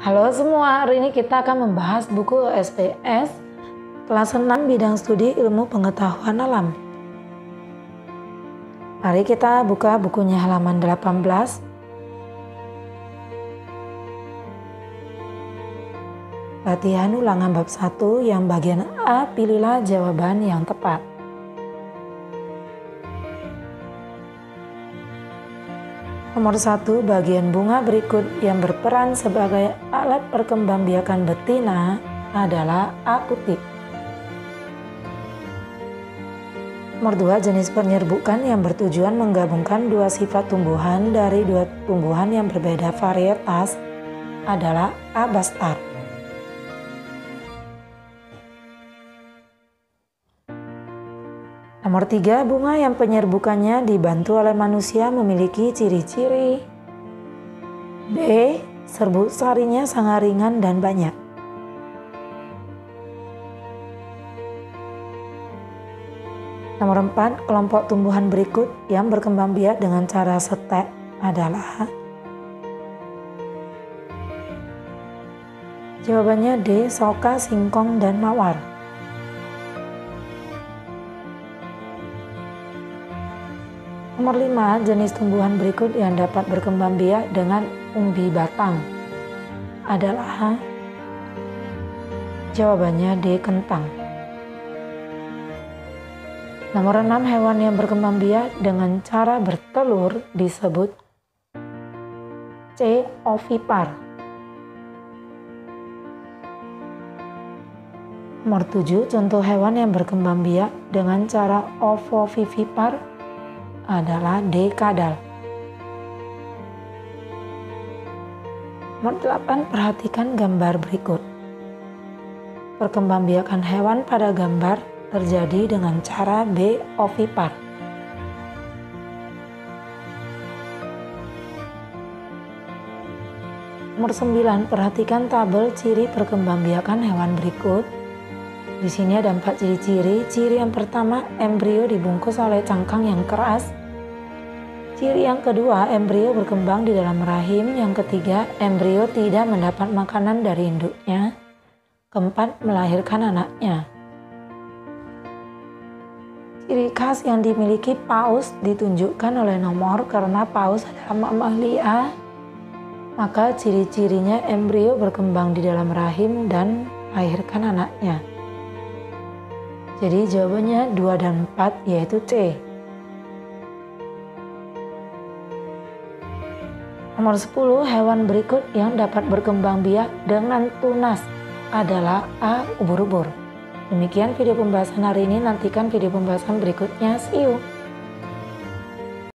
Halo semua, hari ini kita akan membahas buku SPS kelas 6 bidang studi ilmu pengetahuan alam. Mari kita buka bukunya halaman 18. Latihan ulangan bab 1 yang bagian A, pilihlah jawaban yang tepat. Nomor 1, bagian bunga berikut yang berperan sebagai alat perkembangbiakan betina adalah A putih. Nomor 2, jenis penyerbukan yang bertujuan menggabungkan dua sifat tumbuhan dari dua tumbuhan yang berbeda varietas adalah A bastard. Nomor 3, bunga yang penyerbukannya dibantu oleh manusia memiliki ciri-ciri. B, serbuk sarinya sangat ringan dan banyak. Nomor 4, kelompok tumbuhan berikut yang berkembang biak dengan cara setek adalah. Jawabannya D, soka, singkong, dan mawar. Nomor 5, jenis tumbuhan berikut yang dapat berkembang biak dengan umbi batang adalah. Jawabannya D, kentang. Nomor 6, hewan yang berkembang biak dengan cara bertelur disebut C, ovipar. Nomor 7, contoh hewan yang berkembang biak dengan cara ovovivipar adalah D, kadal. Nomor 8, perhatikan gambar berikut. Perkembangbiakan hewan pada gambar terjadi dengan cara B, ovipar. Nomor 9, perhatikan tabel ciri perkembangbiakan hewan berikut. Di sini ada 4 ciri-ciri. Ciri yang pertama, embrio dibungkus oleh cangkang yang keras. Ciri yang kedua, embrio berkembang di dalam rahim. Yang ketiga, embrio tidak mendapat makanan dari induknya. Keempat, melahirkan anaknya. Ciri khas yang dimiliki paus ditunjukkan oleh nomor karena paus adalah mamalia. Maka ciri-cirinya embrio berkembang di dalam rahim dan melahirkan anaknya. Jadi jawabannya 2 dan 4 yaitu C. Nomor 10, hewan berikut yang dapat berkembang biak dengan tunas adalah A, ubur-ubur. Demikian video pembahasan hari ini, nantikan video pembahasan berikutnya. See you!